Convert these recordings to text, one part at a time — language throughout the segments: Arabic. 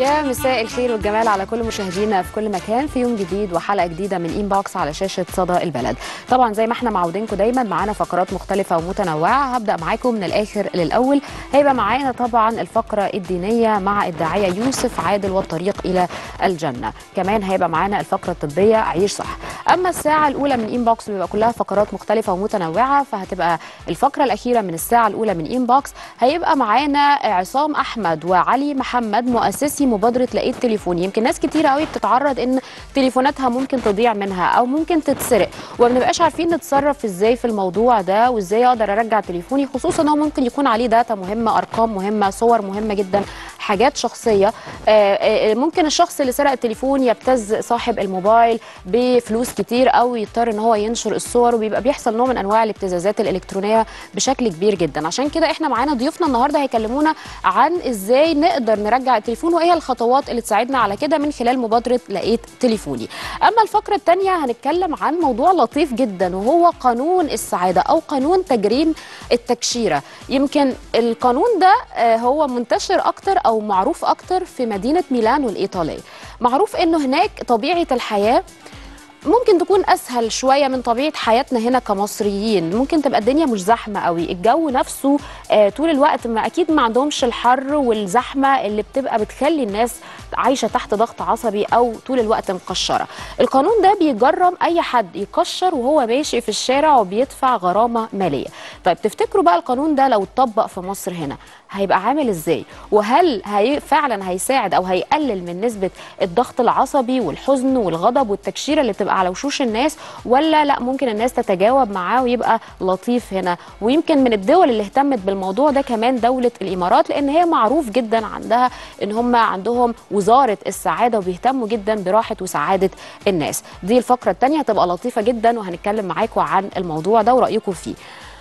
يا مساء الخير والجمال على كل مشاهدينا في كل مكان في يوم جديد وحلقه جديده من انبوكس على شاشه صدى البلد. طبعا زي ما احنا معودينكم دايما معانا فقرات مختلفه ومتنوعه. هبدا معاكم من الاخر للاول. هيبقى معانا طبعا الفقره الدينيه مع الداعيه يوسف عادل والطريق الى الجنه. كمان هيبقى معانا الفقره الطبيه عيش صح. اما الساعه الاولى من انبوكس بيبقى كلها فقرات مختلفه ومتنوعه، فهتبقى الفقره الاخيره من الساعه الاولى من انبوكس هيبقى معانا عصام احمد وعلي محمد مؤسسي مبادره لقيت تليفوني. يمكن ناس كتير قوي بتتعرض ان تليفوناتها ممكن تضيع منها او ممكن تتسرق، وما بنبقاش عارفين نتصرف ازاي في الموضوع ده وازاي اقدر ارجع تليفوني، خصوصا ان هو ممكن يكون عليه داتا مهمه، ارقام مهمه، صور مهمه جدا، حاجات شخصيه. ممكن الشخص اللي سرق التليفون يبتز صاحب الموبايل بفلوس كتير او يضطر ان هو ينشر الصور، وبيبقى بيحصل نوع من انواع الابتزازات الالكترونيه بشكل كبير جدا. عشان كده احنا معانا ضيوفنا النهارده هيكلمونا عن ازاي نقدر نرجع التليفون وايه الخطوات اللي تساعدنا على كده من خلال مبادره لقيت تليفوني. اما الفقره الثانيه هنتكلم عن موضوع لطيف جدا وهو قانون السعاده او قانون تجريم التكشيره. يمكن القانون ده هو منتشر اكتر او معروف اكتر في مدينه ميلان الايطاليه. معروف انه هناك طبيعه الحياه ممكن تكون اسهل شويه من طبيعه حياتنا هنا كمصريين. ممكن تبقى الدنيا مش زحمه قوي، الجو نفسه طول الوقت ما اكيد ما عندهمش الحر والزحمه اللي بتبقى بتخلي الناس عايشه تحت ضغط عصبي او طول الوقت مقشره. القانون ده بيجرم اي حد يكشر وهو ماشي في الشارع وبيدفع غرامه ماليه. طيب تفتكروا بقى القانون ده لو اتطبق في مصر هنا هيبقى عامل ازاي؟ وهل فعلا هيساعد او هيقلل من نسبه الضغط العصبي والحزن والغضب والتكشيره اللي بتبقى على وشوش الناس، ولا لا ممكن الناس تتجاوب معاه ويبقى لطيف هنا؟ ويمكن من الدول اللي اهتمت بالموضوع ده كمان دولة الإمارات، لأن هي معروف جدا عندها إن هم عندهم وزارة السعادة وبيهتموا جدا براحة وسعادة الناس. دي الفقرة الثانية هتبقى لطيفة جدا وهنتكلم معاكم عن الموضوع ده ورأيكم فيه.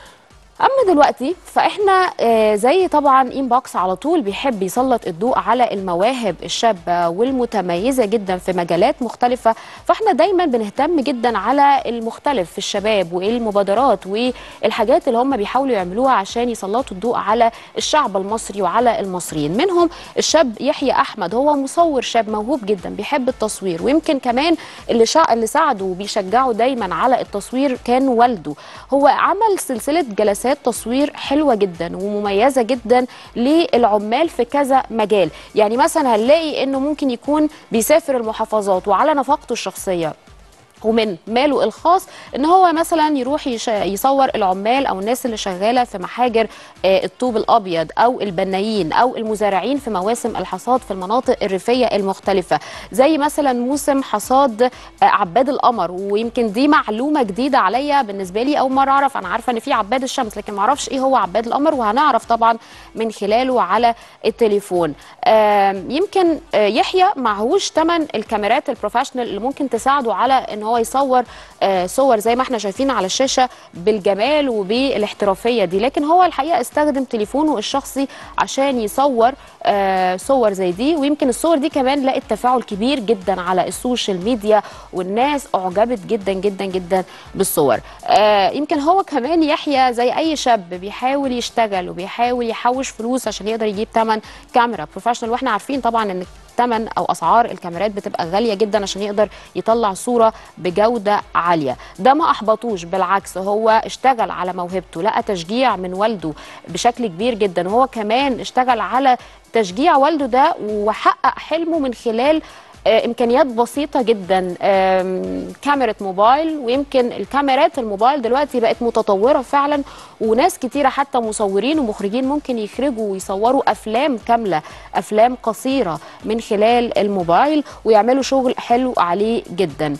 اما دلوقتي فاحنا زي طبعا انبوكس على طول بيحب يسلط الضوء على المواهب الشابه والمتميزه جدا في مجالات مختلفه، فاحنا دايما بنهتم جدا على المختلف في الشباب والمبادرات والحاجات اللي هم بيحاولوا يعملوها عشان يسلطوا الضوء على الشعب المصري وعلى المصريين. منهم الشاب يحيى احمد، هو مصور شاب موهوب جدا بيحب التصوير، ويمكن كمان اللي ساعده وبيشجعه دايما على التصوير كان والده. هو عمل سلسله جلسات تصوير حلوة جدا ومميزة جدا للعمال في كذا مجال. يعني مثلا هنلاقي انه ممكن يكون بيسافر المحافظات وعلى نفقته الشخصية ومن ماله الخاص ان هو مثلا يروح يصور العمال او الناس اللي شغاله في محاجر الطوب الابيض او البنايين او المزارعين في مواسم الحصاد في المناطق الريفيه المختلفه، زي مثلا موسم حصاد عباد القمر. ويمكن دي معلومه جديده عليا بالنسبه لي، اول مره اعرف. انا عارفه ان في عباد الشمس لكن ما اعرفش ايه هو عباد القمر، وهنعرف طبعا من خلاله على التليفون. يمكن يحيى معهوش ثمن الكاميرات البروفيشنال اللي ممكن تساعده على ان هو يصور صور زي ما احنا شايفين على الشاشه بالجمال وبالاحترافيه دي، لكن هو الحقيقه استخدم تليفونه الشخصي عشان يصور صور زي دي. ويمكن الصور دي كمان لقت تفاعل كبير جدا على السوشيال ميديا والناس اعجبت جدا جدا جدا بالصور. يمكن هو كمان يحيى زي اي شاب بيحاول يشتغل وبيحاول يحوش فلوس عشان يقدر يجيب ثمن كاميرا بروفيشنال، واحنا عارفين طبعا ان ثمن او اسعار الكاميرات بتبقى غاليه جدا عشان يقدر يطلع صوره بجوده عاليه. ده ما احبطوش، بالعكس هو اشتغل على موهبته، لقى تشجيع من والده بشكل كبير جدا، وهو كمان اشتغل على تشجيع والده ده وحقق حلمه من خلال امكانيات بسيطه جدا، كاميرا موبايل. ويمكن الكاميرات الموبايل دلوقتي بقت متطوره فعلا، وناس كتيره حتى مصورين ومخرجين ممكن يخرجوا ويصوروا افلام كامله، افلام قصيره من خلال الموبايل ويعملوا شغل حلو عليه جدا.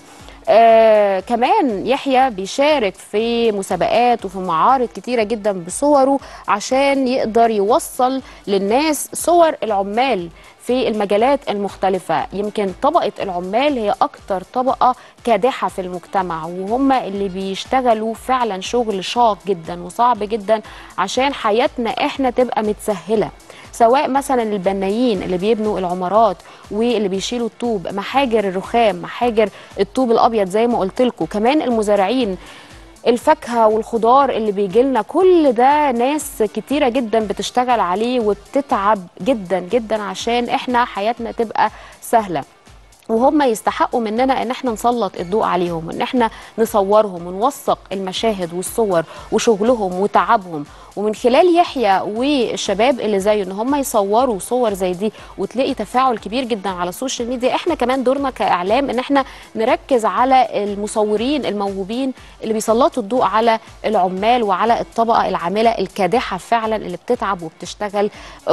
كمان يحيى بيشارك في مسابقات وفي معارض كتيرة جدا بصوره عشان يقدر يوصل للناس صور العمال في المجالات المختلفة. يمكن طبقة العمال هي أكتر طبقة كادحة في المجتمع، وهم اللي بيشتغلوا فعلا شغل شاق جدا وصعب جدا عشان حياتنا احنا تبقى متسهلة، سواء مثلا البنايين اللي بيبنوا العمارات واللي بيشيلوا الطوب، محاجر الرخام، محاجر الطوب الابيض زي ما قلت لكم، كمان المزارعين. الفاكهه والخضار اللي بيجي لنا، كل ده ناس كتيره جدا بتشتغل عليه وبتتعب جدا جدا عشان احنا حياتنا تبقى سهله، وهم يستحقوا مننا ان احنا نسلط الضوء عليهم، وان احنا نصورهم ونوثق المشاهد والصور وشغلهم وتعبهم. ومن خلال يحيى والشباب اللي زيه ان هم يصوروا صور زي دي وتلاقي تفاعل كبير جدا على السوشيال ميديا، احنا كمان دورنا كاعلام ان احنا نركز على المصورين الموهوبين اللي بيسلطوا الضوء على العمال وعلى الطبقه العامله الكادحه فعلا اللي بتتعب وبتشتغل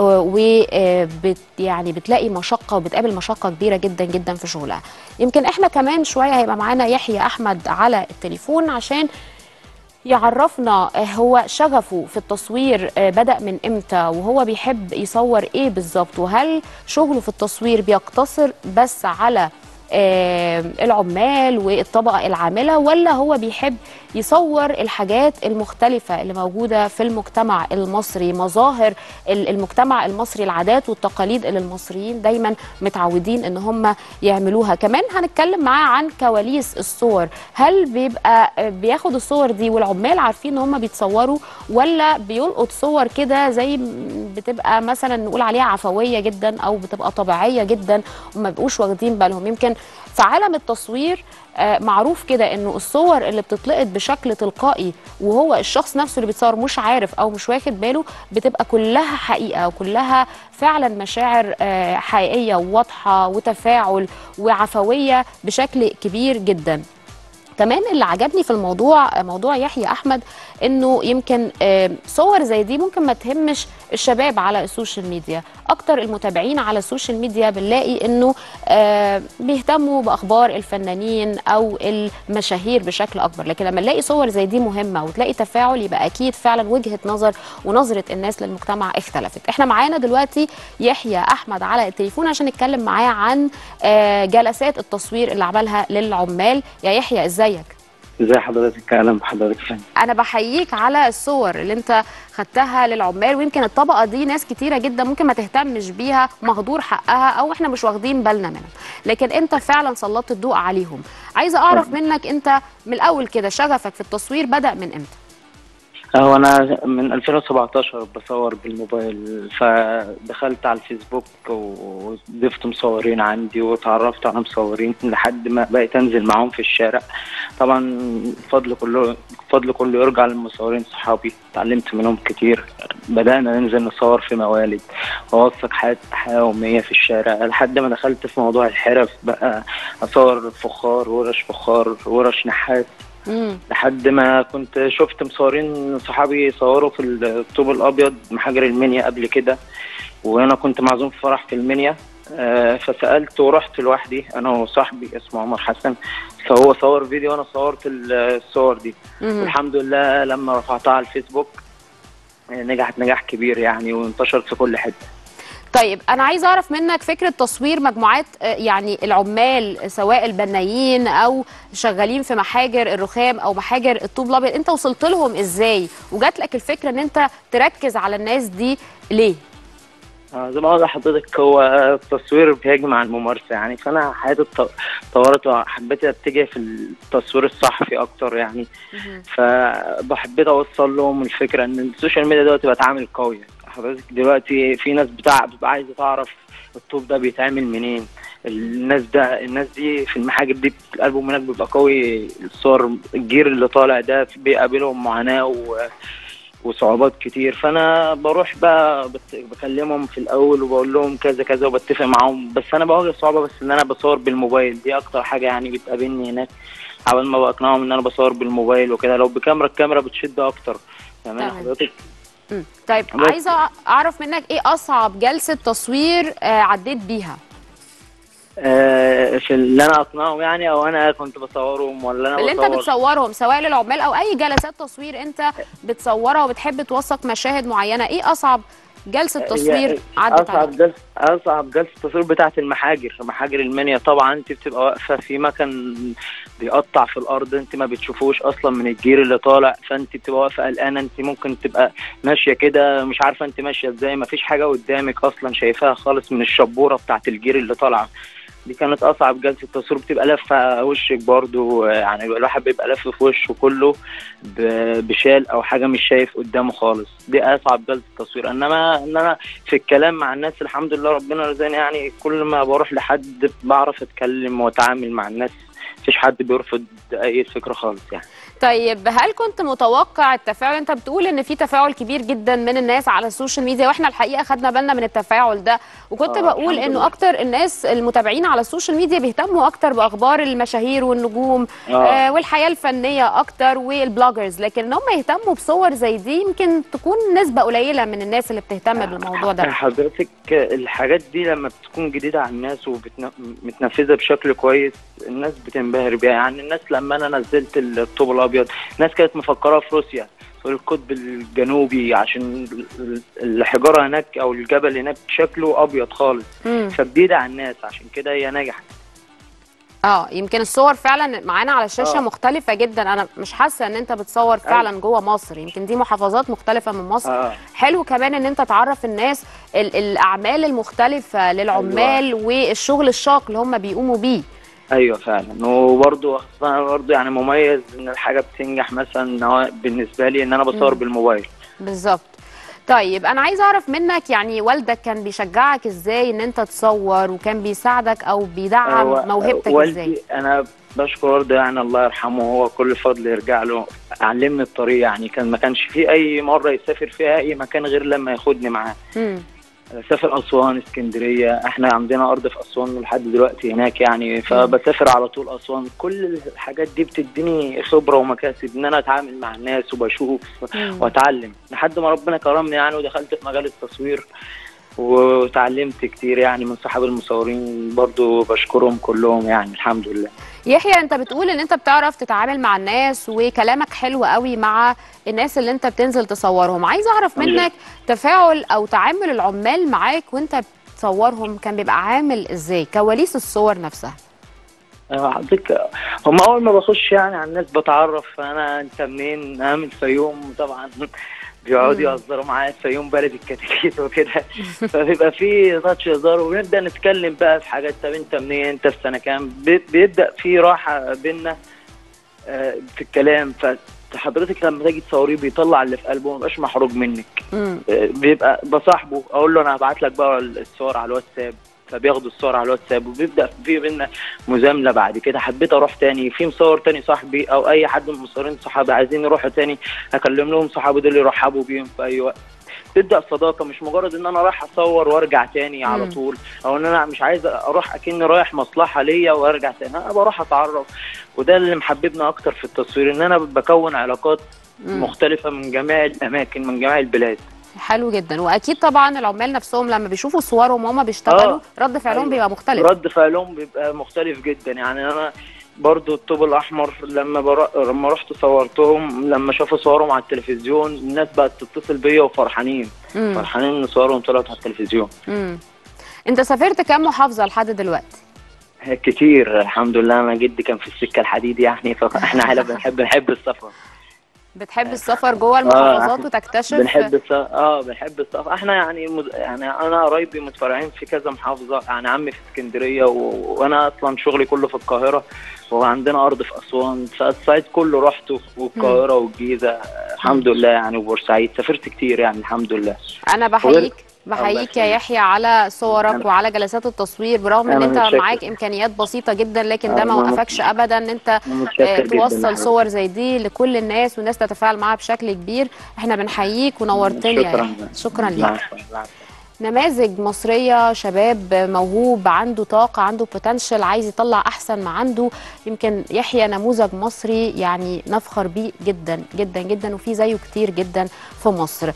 يعني بتلاقي مشقه وبتقابل مشقه كبيره جدا جدا في شغلها. يمكن احنا كمان شويه هيبقى معانا يحيى احمد على التليفون عشان يعرفنا هو شغفه في التصوير بدأ من امتى، وهو بيحب يصور ايه بالظبط، وهل شغله في التصوير بيقتصر بس على العمال والطبقة العاملة، ولا هو بيحب يصور الحاجات المختلفة اللي موجودة في المجتمع المصري، مظاهر المجتمع المصري، العادات والتقاليد اللي المصريين دايما متعودين ان هم يعملوها. كمان هنتكلم معاه عن كواليس الصور، هل بيبقى بياخد الصور دي والعمال عارفين ان هم بيتصوروا، ولا بيلقط صور كده زي بتبقى مثلا نقول عليها عفوية جدا او بتبقى طبيعية جدا وما بيبقوش واخدين بالهم. يمكن في عالم التصوير معروف كده انه الصور اللي بتطلقت بشكل تلقائي وهو الشخص نفسه اللي بيتصور مش عارف او مش واخد باله بتبقى كلها حقيقة وكلها فعلا مشاعر حقيقية وواضحة وتفاعل وعفوية بشكل كبير جدا. كمان اللي عجبني في الموضوع موضوع يحيى احمد انه يمكن صور زي دي ممكن ما تهمش الشباب على السوشيال ميديا، اكتر المتابعين على السوشيال ميديا بنلاقي انه بيهتموا باخبار الفنانين او المشاهير بشكل اكبر، لكن لما نلاقي صور زي دي مهمه وتلاقي تفاعل يبقى اكيد فعلا وجهه نظر ونظره الناس للمجتمع اختلفت. احنا معانا دلوقتي يحيى احمد على التليفون عشان نتكلم معاه عن جلسات التصوير اللي عملها للعمال. يا يحيى ازيك؟ ازي حضرتك؟ اهلا بحضرتك فين. انا بحييك على الصور اللي انت خدتها للعمال، ويمكن الطبقه دي ناس كتيره جدا ممكن ما تهتمش بيها، مهدور حقها او احنا مش واخدين بالنا منها، لكن انت فعلا سلطت الضوء عليهم. عايزه اعرف منك انت من الاول كده شغفك في التصوير بدأ من امتى؟ هو انا من 2017 بصور بالموبايل، فدخلت على الفيسبوك وضفت مصورين عندي وتعرفت على مصورين لحد ما بقيت انزل معاهم في الشارع. طبعا الفضل كله يرجع للمصورين صحابي، اتعلمت منهم كتير. بدأنا ننزل نصور في موالد واوثق حياة يومية في الشارع لحد ما دخلت في موضوع الحرف، بقى اصور فخار، ورش نحات، لحد ما كنت شفت مصورين صحابي يصوروا في الطوب الابيض محاجر المنيا قبل كده، وانا كنت معزوم في فرح في المنيا. فسالت ورحت لوحدي انا وصاحبي اسمه عمر حسن، فهو صور فيديو وانا صورت الصور دي. والحمد لله لما رفعتها على الفيسبوك نجحت نجاح كبير يعني، وانتشرت في كل حته. طيب انا عايز اعرف منك فكره تصوير مجموعات يعني العمال سواء البنايين او شغالين في محاجر الرخام او محاجر الطوب الابيض، انت وصلت لهم ازاي وجات لك الفكره ان انت تركز على الناس دي ليه؟ زي ما قلت لحضرتك هو التصوير بيهاجم على الممارسه يعني، فانا حياتي اتطورت وحبيت اتجه في التصوير الصحفي اكتر يعني. فحبيت اوصل لهم الفكره ان السوشيال ميديا دلوقتي بقت عامل قوي. حضرتك دلوقتي في ناس بتبقى عايزه تعرف الطوب ده بيتعمل منين، الناس دي في المحاجر دي قلبهم هناك بيبقى قوي. الصور الجيل اللي طالع ده بيقابلهم معاناه وصعوبات كتير، فانا بروح بقى بكلمهم في الاول وبقول لهم كذا كذا وبتفق معاهم، بس انا بواجه صعوبه بس ان انا بصور بالموبايل، دي اكتر حاجه يعني بتقابلني هناك. حاول ما بقنعهم ان انا بصور بالموبايل وكده، لو بكاميرا الكاميرا بتشد اكتر. تمام حضرتك. طيب عايزه اعرف منك ايه اصعب جلسه تصوير عديت بيها؟ في اللي انا اقنعهم يعني، او انا كنت بصورهم ولا انا اللي انت بتصورهم سواء للعمال او اي جلسات تصوير انت بتصورها وبتحب توثق مشاهد معينه، ايه اصعب جلسه تصوير عدت عليك؟ اصعب جلسه تصوير بتاعه محاجر المنيا. طبعا انت بتبقى واقفه في مكان بيقطع في الارض، انت ما بتشوفوش اصلا من الجير اللي طالع، فانت بتبقى واقفه قلقانه، انت ممكن تبقى ماشيه كده مش عارفه انت ماشيه ازاي، ما فيش حاجه قدامك اصلا شايفاها خالص من الشبوره بتاعه الجير اللي طالعه. دي كانت اصعب جلسه تصوير، بتبقى لفه وشك برضو، يعني الواحد بيبقى لف في وشه كله بشال او حاجه مش شايف قدامه خالص، دي اصعب جلسه تصوير. انما في الكلام مع الناس الحمد لله ربنا رزقني، يعني كل ما بروح لحد بعرف اتكلم واتعامل مع الناس، مفيش حد بيرفض اي فكره خالص يعني. طيب هل كنت متوقع التفاعل؟ انت بتقول ان في تفاعل كبير جدا من الناس على السوشيال ميديا، واحنا الحقيقه خدنا بالنا من التفاعل ده، وكنت بقول انه اكتر الناس المتابعين على السوشيال ميديا بيهتموا اكتر باخبار المشاهير والنجوم والحياه الفنيه اكتر والبلوجرز، لكن ان هم يهتموا بصور زي دي يمكن تكون نسبه قليله من الناس اللي بتهتم بالموضوع ده. حضرتك الحاجات دي لما بتكون جديده على الناس ومتنفذه بشكل كويس الناس بتنبهر بيها. يعني الناس لما انا نزلت الطوب الابيض الناس كانت مفكره في روسيا في القطب الجنوبي، عشان الحجاره هناك او الجبل هناك شكله ابيض خالص، فجديده على الناس عشان كده هي نجحت. يمكن الصور فعلا معانا على الشاشه مختلفه جدا، انا مش حاسه ان انت بتصور فعلا جوه مصر، يمكن دي محافظات مختلفه من مصر. حلو كمان ان انت تعرف الناس الاعمال المختلفه للعمال والشغل الشاق اللي هم بيقوموا بيه. ايوه فعلا، وبرضه يعني مميز ان الحاجه بتنجح مثلا بالنسبه لي ان انا بصور بالموبايل. بالظبط. طيب انا عايزه اعرف منك، يعني والدك كان بيشجعك ازاي ان انت تصور، وكان بيساعدك او بيدعم موهبتك والدي ازاي؟ انا بشكر والدي يعني الله يرحمه، هو كل فضل يرجع له، علمني الطريق. يعني ما كانش في اي مره يسافر فيها اي مكان غير لما ياخدني معاه. سافر أسوان، اسكندرية، احنا عندنا أرض في أسوان لحد دلوقتي هناك يعني، فبسافر على طول أسوان. كل الحاجات دي بتديني خبرة ومكاسب ان انا اتعامل مع الناس وبشوف واتعلم لحد ما ربنا كرمني يعني، ودخلت في مجال التصوير وتعلمت كتير يعني من صحاب المصورين، برضو بشكرهم كلهم يعني الحمد لله. يحيى انت بتقول ان انت بتعرف تتعامل مع الناس وكلامك حلو قوي مع الناس اللي انت بتنزل تصورهم، عايز اعرف منك تفاعل او تعامل العمال معاك وانت بتصورهم كان بيبقى عامل ازاي؟ كواليس الصور نفسها. حضرتك هم اول ما بخش يعني على الناس بتعرف انا انت منين، انا من الفيوم طبعا، بيقعدوا يهزروا معايا الفيوم بلد الكتاكيت وكده فبيبقى في تاتش هزار ونبدا نتكلم بقى في حاجات، طب انت منين، انت في سنه كام، بيبدا في راحه بينا في الكلام. فحضرتك لما تيجي تصوريه بيطلع اللي في قلبه، ما بيبقاش محروج منك. بيبقى بصاحبه اقول له انا هبعت لك بقى الصور على الواتساب، فبياخدوا الصور على الواتساب وبيبدا في بينا مزامله. بعد كده حبيت اروح تاني في مصور تاني صاحبي او اي حد من المصورين صحابي عايزين يروحوا تاني، اكلم لهم صحابي دول يرحبوا بيهم في اي وقت. تبدا صداقه، مش مجرد ان انا رايح اصور وارجع تاني على طول، او ان انا مش عايز اروح اكني رايح مصلحه ليا وارجع تاني، انا بروح اتعرف. وده اللي محببنا اكتر في التصوير، ان انا بكون علاقات مختلفه من جميع الاماكن من جميع البلاد. حلو جدا. واكيد طبعا العمال نفسهم لما بيشوفوا صورهم وهم بيشتغلوا رد فعلهم بيبقى مختلف. رد فعلهم بيبقى مختلف جدا. يعني انا برضو الطوب الاحمر لما رحت صورتهم، لما شافوا صورهم على التلفزيون الناس بقت تتصل بيا وفرحانين فرحانين ان صورهم طلعت على التلفزيون. انت سافرت كام محافظه لحد دلوقتي؟ كتير الحمد لله، انا جدي كان في السكه الحديد يعني، فاحنا عيله بنحب السفر. بتحب السفر جوه المحافظات وتكتشف؟ بنحب السفر. احنا يعني انا قرايبي متفرعين في كذا محافظه، يعني عمي في اسكندريه وانا اصلا شغلي كله في القاهره، وعندنا ارض في اسوان، فالصعيد كله رحته، والقاهره والجيزه الحمد لله يعني، وبورسعيد سافرت كتير يعني الحمد لله. انا بحييك يا يحيى على صورك وعلى جلسات التصوير، برغم ان انت معاك امكانيات بسيطه جدا، لكن ده ما وقفكش ابدا ان انت توصل صور زي دي لكل الناس والناس تتفاعل معاها بشكل كبير. احنا بنحييك ونورتني يا يحيى. شكرا ليك. نماذج مصرية، شباب موهوب عنده طاقة، عنده بوتنشال، عايز يطلع أحسن ما عنده. يمكن يحيى نموذج مصري يعني نفخر بيه جدا جدا جدا، وفي زيه كتير جدا في مصر.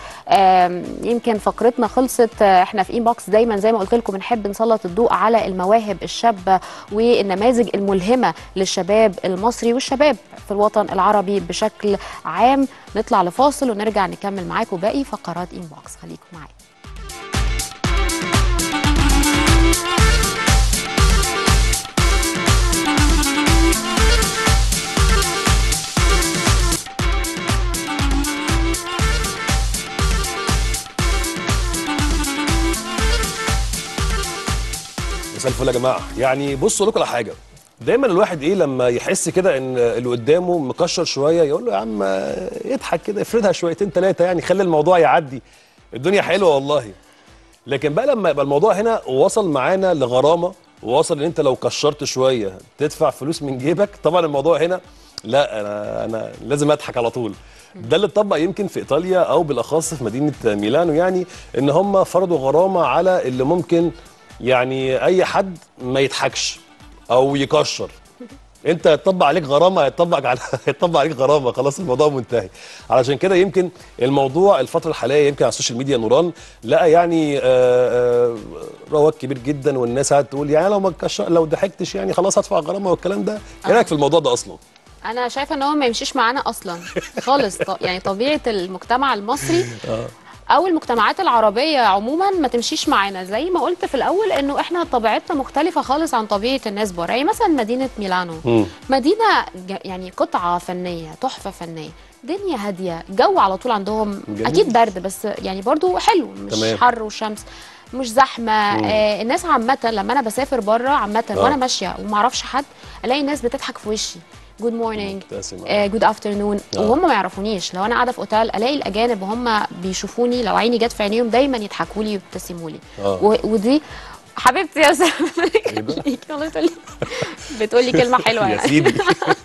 يمكن فقرتنا خلصت. احنا في انبوكس دايما زي ما قلت لكم بنحب نسلط الضوء على المواهب الشابة والنماذج الملهمة للشباب المصري والشباب في الوطن العربي بشكل عام. نطلع لفاصل ونرجع نكمل معاكم باقي فقرات انبوكس، خليكم معايا. مساء الفل يا جماعه. يعني بصوا لكم على حاجه، دايما الواحد ايه لما يحس كده ان اللي قدامه مكشر شويه يقول له يا عم يضحك كده، افردها شويتين ثلاثه، يعني خلي الموضوع يعدي، الدنيا حلوه والله. لكن بقى لما يبقى الموضوع هنا وصل معانا لغرامه، ووصل ان انت لو كشرت شويه تدفع فلوس من جيبك، طبعا الموضوع هنا لا، انا لازم اضحك على طول. ده اللي اتطبق يمكن في ايطاليا او بالاخص في مدينه ميلانو، يعني ان هم فرضوا غرامه على اللي ممكن يعني اي حد ما يضحكش او يكشر. انت هيطبق عليك غرامه، هيطبق عليك غرامه، خلاص الموضوع منتهي. علشان كده يمكن الموضوع الفتره الحاليه يمكن على السوشيال ميديا نوران لقى يعني رواج كبير جدا، والناس قاعده تقول يعني لو ضحكتش يعني خلاص هدفع غرامه والكلام ده. ايه رايك في الموضوع ده اصلا؟ انا شايفه ان هو ما يمشيش معانا اصلا خالص. يعني طبيعه المجتمع المصري او المجتمعات العربيه عموما ما تمشيش معانا. زي ما قلت في الاول انه احنا طبيعتنا مختلفه خالص عن طبيعه الناس بره. يعني مثلا مدينه ميلانو مدينه يعني قطعه فنيه، تحفه فنيه، دنيا هاديه، جو على طول عندهم جميل. اكيد برد بس يعني برضو حلو، مش تمام. حر وشمس، مش زحمه. الناس عامه لما انا بسافر بره عامه وانا ماشيه وما اعرفش حد، الاقي الناس بتضحك في وشي، جود مورنينج، جود افترنون، وهم ما يعرفونيش. لو انا قاعده في اوتيل الاقي الاجانب وهم بيشوفوني لو عيني جت في عينيهم دايما يضحكوا لي ويبتسموا لي. ودي حبيبتي يا سلمى بتقول لي كلمه حلوه يا سيدي.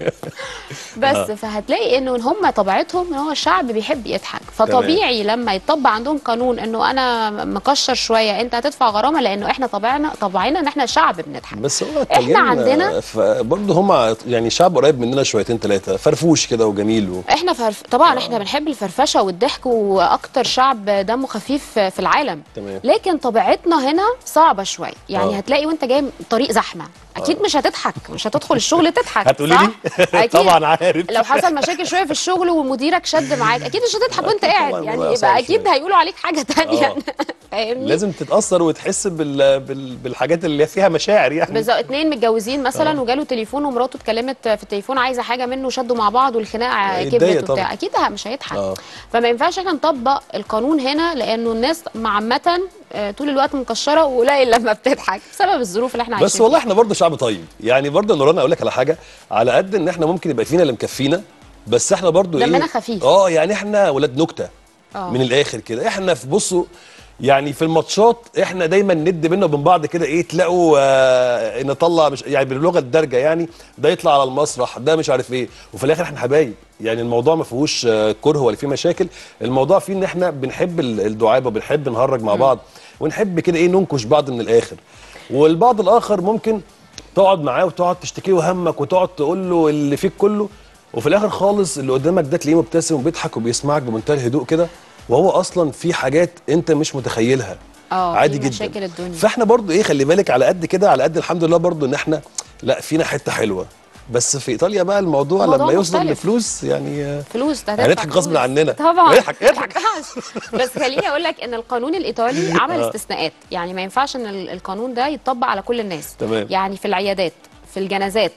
بس فهتلاقي انه هم طبيعتهم ان هو الشعب بيحب يضحك، فطبيعي لما يطبق عندهم قانون انه انا مكشر شويه انت هتدفع غرامه، لانه احنا طبعنا ان احنا شعب بنضحك. بس هو احنا عندنا برضه هم يعني شعب قريب مننا شويتين ثلاثه، فرفوش كده وجميل احنا طبعا احنا بنحب الفرفشه والضحك، واكتر شعب دمه خفيف في العالم. تمام. لكن طبيعتنا هنا صعبه شويه، يعني هتلاقي وانت جاي طريق زحمه اكيد مش هتضحك، مش هتدخل الشغل تضحك. هتقولي لي أكيد. طبعا عارف. لو حصل مشاكل شويه في الشغل ومديرك شد معاك اكيد مش هتضحك وانت قاعد، يعني يبقى اكيد هيقولوا عليك حاجه ثانيه. فاهمني؟ لازم تتاثر وتحس بالحاجات اللي فيها مشاعر يعني. بالظبط. اتنين متجوزين مثلا وجاله تليفون ومراته اتكلمت في التليفون عايزه حاجه منه، شدوا مع بعض والخناقه كبرت وبتاع، اكيد مش هيضحك. فما ينفعش احنا نطبق القانون هنا، لانه الناس عامه طول الوقت مكشره وقليل لما بتضحك بسبب الظروف اللي احنا عايشينها. بس والله احنا برضه شعب طيب، يعني برضه نورانا اقول لك على حاجه، على قد ان احنا ممكن يبقى فينا اللي مكفينا، بس احنا برضه دمنا خفيف. يعني احنا ولاد نكته من الاخر كده. احنا في بصوا يعني في الماتشات احنا دايما ند بينا وبين بعض كده، ايه تلاقوا نطلع مش يعني باللغه الدارجه، يعني ده يطلع على المسرح ده مش عارف ايه، وفي الاخر احنا حبايب. يعني الموضوع ما فيهوش كره ولا فيه مشاكل، الموضوع فيه ان احنا بنحب الدعابه وبنحب نهرج مع بعض ونحب كده ايه ننكش بعض من الاخر. والبعض الاخر ممكن تقعد معاه وتقعد تشتكي له همك وتقعد تقول له اللي فيك كله، وفي الاخر خالص اللي قدامك ده تلاقيه مبتسم وبيضحك وبيسمعك بمنتهى الهدوء كده، وهو اصلا في حاجات انت مش متخيلها عادي جدا. مشاكل الدنيا. فاحنا برضو ايه خلي بالك على قد كده، على قد الحمد لله برضو ان احنا لا فينا حته حلوه. بس في ايطاليا بقى الموضوع لما يوصل لفلوس يعني فلوس هنضحك غصب عننا طبعا. اضحك. بس خليني اقول لك ان القانون الايطالي عمل استثناءات، يعني ما ينفعش ان القانون ده يتطبق على كل الناس. تمام. يعني في العيادات، في الجنازات،